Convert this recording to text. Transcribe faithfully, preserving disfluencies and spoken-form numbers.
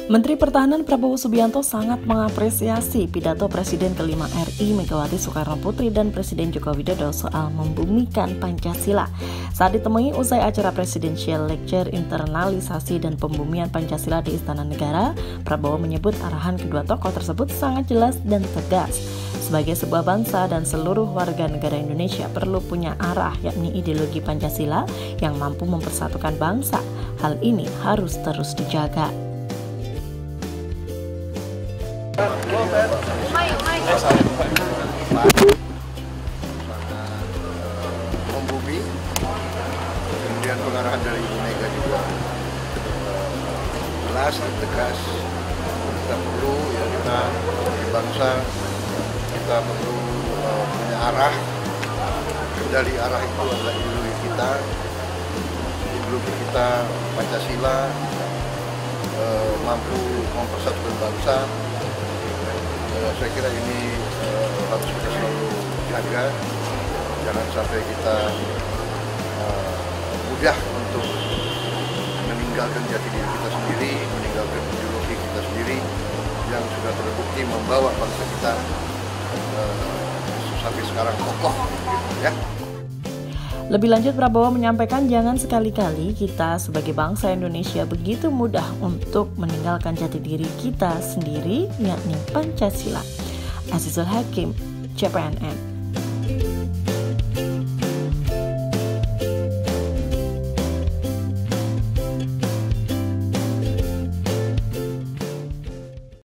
Menteri Pertahanan Prabowo Subianto sangat mengapresiasi pidato Presiden kelima R I Megawati Soekarno Putri dan Presiden Joko Widodo soal membumikan Pancasila. Saat ditemui usai acara Presidential Lecture Internalisasi dan Pembumian Pancasila di Istana Negara, Prabowo menyebut arahan kedua tokoh tersebut sangat jelas dan tegas. Sebagai sebuah bangsa dan seluruh warga negara Indonesia perlu punya arah, yakni ideologi Pancasila yang mampu mempersatukan bangsa. Hal ini harus terus dijaga. Membumi, kemudian pengarahan dari Ibu Mega juga jelas dan tegas. Kita perlu ya kita sebagai bangsa kita perlu uh, punya arah. Kendali arah itu adalah ideologi kita, ideologi kita Pancasila uh, mampu mempersatukan bangsa. Uh, saya kira ini uh, harus kita selalu jaga, jangan sampai kita uh, mudah untuk meninggalkan jati diri kita sendiri, meninggalkan ideologi kita sendiri yang sudah terbukti membawa bangsa kita uh, sampai sekarang kokoh, gitu, ya. Lebih lanjut, Prabowo menyampaikan jangan sekali-kali kita sebagai bangsa Indonesia begitu mudah untuk meninggalkan jati diri kita sendiri, yakni Pancasila. Azizul Hakim, C P N N.